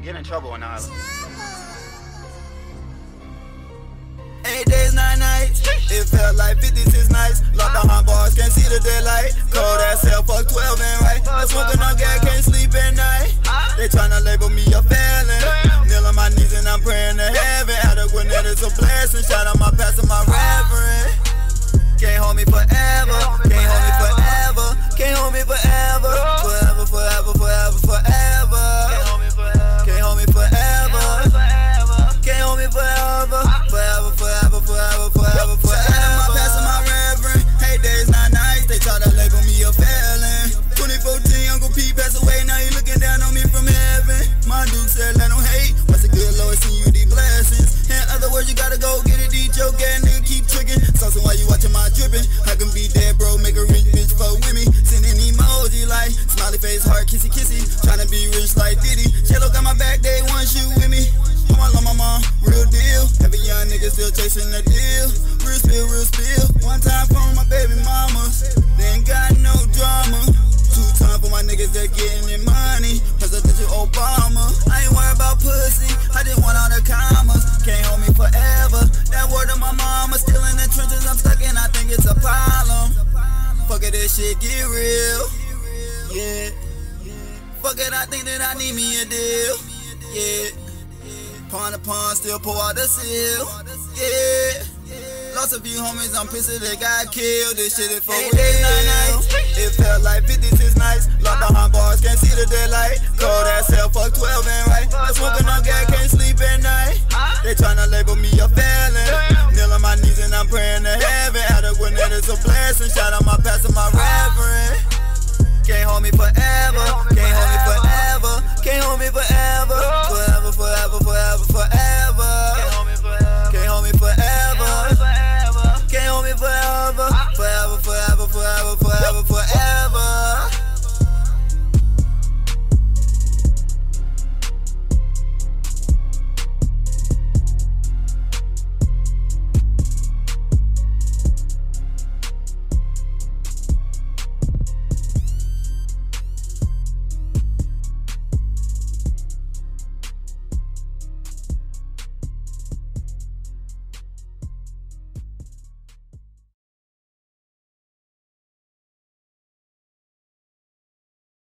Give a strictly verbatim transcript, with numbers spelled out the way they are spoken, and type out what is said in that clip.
get in trouble on the island. Eight days, nine nights. It felt like fifty-six nights. Locked behind bars, can't see the daylight. Cold ass hell, fuck twelve and right. I'm smoking on gas, can't sleep at night. They tryna label me a felon. Kneel on my knees and I'm praying to heaven. Adequate, it's a blessing. Shout out my pastor, my reverend. Can't hold me forever. Can't hold me forever. Can't hold me forever. Forever, forever, forever, forever. Can't hold me forever. Can't hold me forever. Forever, forever, forever, forever, forever. My pastor, my reverend. Eight days, nine nights. They try to label me a felon. twenty fourteen, Uncle P passed away. Now he looking down on me from heaven. My dude said, let him hate. What's a good Lord, send you these blessings. In other words, you gotta go get it. Eat your gas, nigga, keep tricking. Saucing while you watching my dripping. I can be dead, bro. Make a rich bitch fuck with me. Sending emoji like smiley face, heart, kissy, kissy. Tryna be rich like Diddy. Jello got my back, they want you with me. Mama love my mom, real deal. Every young nigga still chasing the deal. Real spill, real spill. One time for my baby mamas. They ain't got no drama. Two time for my niggas that getting their money. Presidential Obama. I ain't worried about pussy. I just want all the commas. Can't hold me forever. That word of my mama. Still in the trenches, I'm stuck and I think it's a problem. Fuck it, this shit get real. Yeah. Fuck it, I think that I need me a deal. Yeah. Pawn to pawn, still pull out the seal. Yeah. Lost a few homies, I'm pissed that they got killed. This shit is for real. Nine nights. It felt like fifty-six nights. Locked behind bars, can't see the daylight. Cold ass hell, fuck twelve and right. I'm smoking on gas, can't sleep at night. They tryna label me a felon. Kneel on my knees and I'm praying to heaven. Adequate, it's a blessing. Shout out my pastor, my reverend. Can't hold me forever. Can't hold me